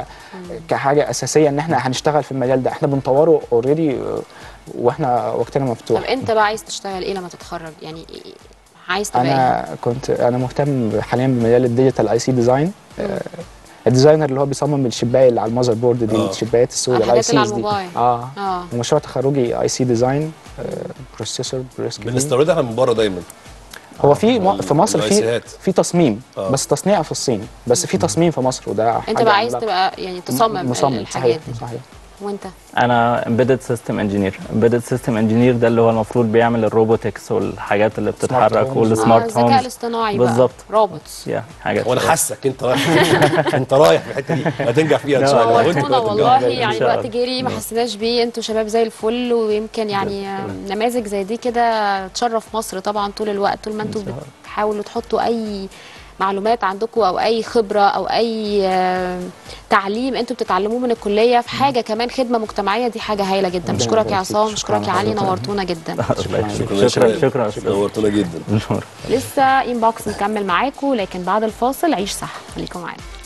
كحاجه اساسيه ان احنا هنشتغل في المجال ده، احنا بنطوره اوريدي واحنا وقتنا مفتوح. طب انت بقى عايز تشتغل ايه لما تتخرج؟ يعني عايز تبقى انا مهتم حاليا بمجال الديجيتال اي سي ديزاين. الديزاينر اللي هو بيصمم الشبايه اللي على المذر بورد دي الشبايات السوداء الاي سيز دي. ومشروع تخرجي اي سي ديزاين بروسيسور بنستوردها احنا من بره دايما. هو في مصر في تصميم بس تصنيع في الصين، بس في تصميم في مصر وده حاجه. انت بقى عايز تبقى يعني تصمم الحاجات دي. صحيح. وانت؟ انا امبيدد سيستم انجينير. امبيدد سيستم انجينير ده اللي هو المفروض بيعمل الروبوتكس والحاجات اللي بتتحرك والسمارت هومز. الذكاء الاصطناعي بالظبط. روبوتس. حاجات. وانا حاسك انت رايح انت رايح في الحته دي هتنجح فيها ان شاء الله. وانت والله يعني الوقت جري ما حسيناش بيه، انتوا شباب زي الفل ويمكن يعني نماذج زي دي كده تشرف مصر طبعا طول الوقت، طول ما انتوا بتحاولوا تحطوا اي معلومات عندكم او اي خبره او اي تعليم انتوا بتتعلموه من الكليه في حاجه كمان خدمه مجتمعيه، دي حاجه هايله جدا. بشكرك يا عصام، بشكرك يا علي، نورتونا جدا. شكرا نورتونا جدا. لسه انبوكس نكمل معاكم لكن بعد الفاصل عيش صح، خليكم معانا.